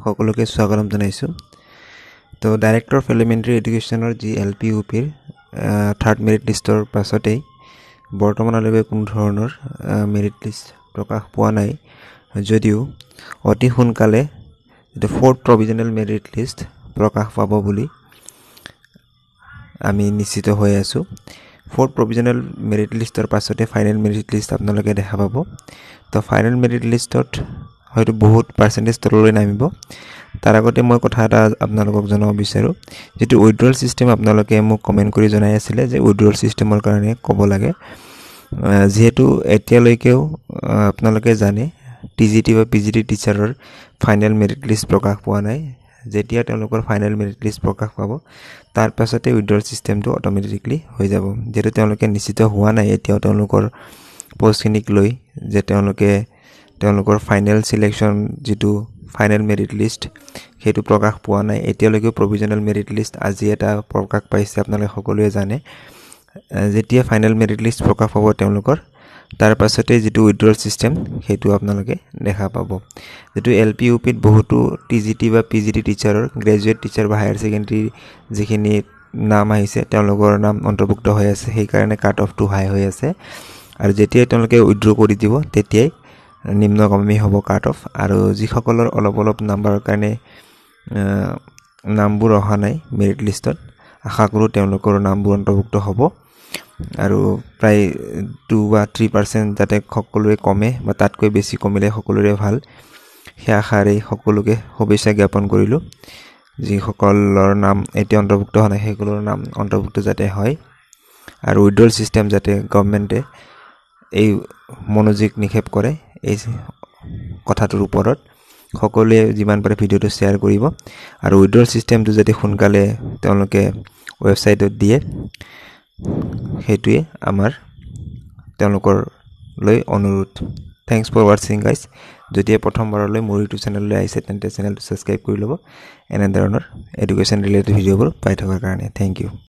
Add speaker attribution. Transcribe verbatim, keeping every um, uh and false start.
Speaker 1: সকলোকে স্বাগতম জনাইছো তো ডাইৰেক্টৰ অফ এলিমেণ্টাৰী এডুকেশ্যনৰ জি এল পি ইউ পিৰ থাৰ্ড মেৰিট লিষ্টৰ পাছতেই বৰ্তমানলৈকে কোনো ধৰণৰ মেৰিট লিষ্ট প্ৰকাশ পোৱা নাই যদিও অতি সোনকালে এটা ফৰ্থ প্ৰভিজনেল মেৰিট লিষ্ট প্ৰকাশ পাব বুলি আমি নিশ্চিত হৈ আছো ফৰ্থ প্ৰভিজনেল মেৰিট লিষ্টৰ পাছতে ফাইনেল মেৰিট লিষ্ট আপোনালোকে দেখা পাব তো ফাইনেল মেৰিট লিষ্টত হয়তো বহুত পাৰ্সেন্টেজ তললৈ নামিব তাৰ আগতে মই কথা এটা আপোনালোকক জনাব বিচাৰো যেটো উইথড্ৰল সিস্টেম আপোনালোকে মোক কমেন্ট কৰি জনাই আছিল যে উইথড্ৰল সিস্টেমৰ কাৰণে ক'ব লাগে যেহেতু এতিয়ালৈকেও আপোনালোকে জানে টিজিটি বা পিজিটি টিচাৰৰ ফাইনেল মেৰিট লিষ্ট প্ৰকাশ পোৱা নাই যেতিয়া তেওঁলোকৰ ফাইনেল মেৰিট লিষ্ট প্ৰকাশ পাব তাৰ পাছতে উইথড্ৰল সিস্টেমটো অটোমেটিক্যালি হৈ যাব যেটো তেওঁলোকে নিশ্চিত হোৱা নাই এতিয়াও তেওঁলোকৰ পোষ্টখিনিক লৈ যে তেওঁলোকে তেওঁলোকৰ ফাইনেল সিলেকশন যেটো ফাইনেল মেৰিট লিষ্ট হেতু প্ৰকাশ পোৱা নাই এতিয়ালৈকে প্ৰভিজনেল মেৰিট লিষ্ট আজি এটা প্ৰকাশ পাইছে আপোনালোকে সকলোৱে জানে যেতিয়া ফাইনেল মেৰিট লিষ্ট প্ৰকাশ পাব তেওঁলোকৰ তাৰ পাছতে যেটো উইথড্ৰল সিস্টেম হেতু আপোনালোকে দেখা পাব যেটো এলপি ইউপিত বহুতো টিজিটি বা পিজিটি টিচাৰৰ গ্ৰেজুৱেট টিচাৰ বা হায়াৰ সেকেন্ডাৰী যিখিনি নাম আহিছে তেওঁলোকৰ নাম অন্তৰ্ভুক্ত হৈ আছে সেই কাৰণে কাট অফ টু হাই হৈ আছে আৰু যেতিয়া তেওঁলোকে উইথড্ৰ কৰি দিব তেতিয়াই নিম্নগামী হ'ব কাট অফ আৰু যি সকলৰ অলপ অলপ নাম্বাৰৰ কাৰণে নামবোৰ অহা নাই মেৰিট লিষ্টত আশা কৰো তেওঁলোকৰ নামবোৰ অন্তৰ্ভুক্ত হ'ব আৰু প্ৰায় দুই বা তিনি পাৰ্চেন্ট যাতে সকলোৰে কমে বা তাতকৈ বেছি কমিলে সকলোৰে ভাল হে আশাৰে সকলোকে শুভেচ্ছা জ্ঞাপন কৰিলো যি সকলৰ নাম এতিয়া অন্তৰ্ভুক্ত হোৱা নাই সকলৰ নাম অন্তৰ্ভুক্ত যাতে হয় আৰু উইথড্ৰল সিস্টেম যাতে গভৰ্ণমেণ্টে এই মনোযোগ নিক্ষেপ কৰে এই কথাটোৰ ওপৰত সকলোৱে যিমান পাৰে ভিডিওটো শেয়াৰ কৰিব আৰু উইথড্ৰল সিস্টেমটো যাতে সোনকালে তেওঁলোকে ওয়েবসাইটত দিয়ে হেতুৱে আমাৰ তেওঁলোকৰ লৈ অনুৰোধ থ্যাঙ্কস ফৰ ওয়াচিং গাইস যদি প্ৰথমবাৰলৈ মোৰ ইউটিউব চেনেললৈ আহিছে তেন্তে চেনেলটো সাবস্ক্ৰাইব কৰি ল'ব এনে ধৰণৰ এডুকেশ্যন ৰিলেটেড ভিডিওবোৰ পাই থকাৰ কাৰণে থ্যাংক ইউ